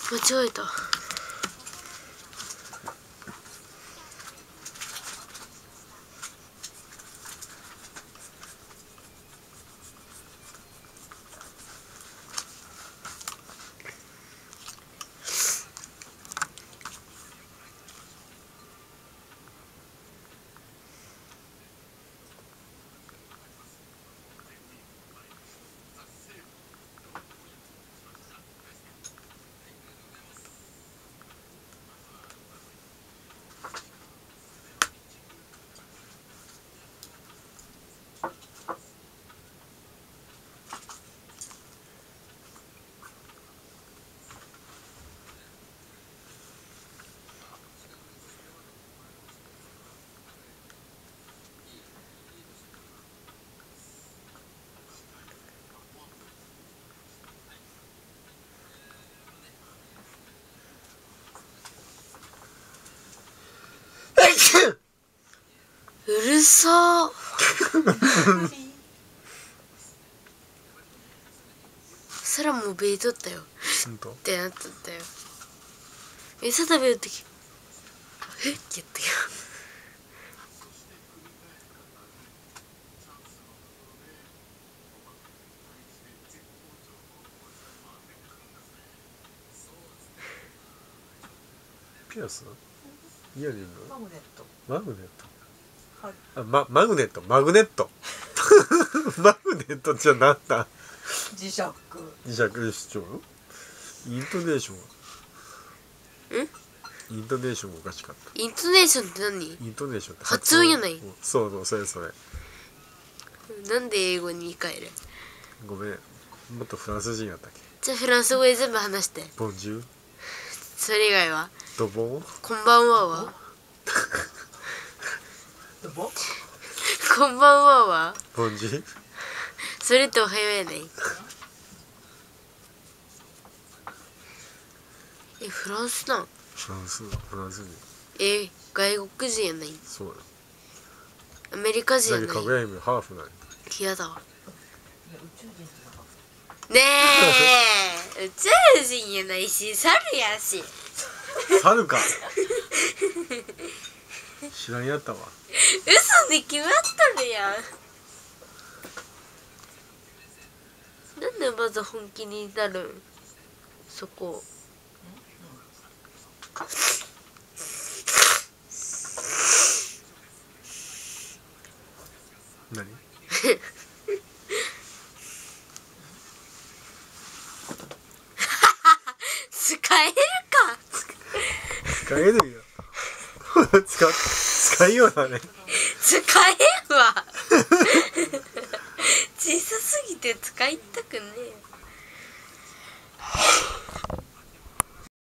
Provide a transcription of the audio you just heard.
間違えた。うるさー。空もベイとったよ。ってなっとったよ。餌食べるとき、えって言ったよ。 ピアス？イヤリング？ マグネット。 マグネット。 はい。 あ、マグネット。マグネット。マグネットじゃなんだ。 磁石。 磁石主張？イントネーション。イントネーションおかしかった。 イントネーションって何？ イントネーションって発音やない？ そうそう、それそれ。 なんで英語に言い換える？ ごめん、もっとフランス人やったっけ。 じゃあフランス語で全部話して。 ボンジュール。 それ以外は？ ドボン。 こんばんはは？ ドボン。 こんばんはは？ ボンジュール。 それとおはようやない？フランスなん？ フランス人。 外国人やない？ そうだ。 アメリカ人やない？ かぐや姫ハーフなんや。 嫌だわ。 宇宙人じゃなかった。 ねえ、宇宙人やないし、猿やし。 猿か。知らんやったわ。 嘘に決まっとるやん。なんでまず本気になるん？そこ。 何？ 使えるか。 使えるよ。使いようだね。 使えんわ。小さすぎて使いたくねえ。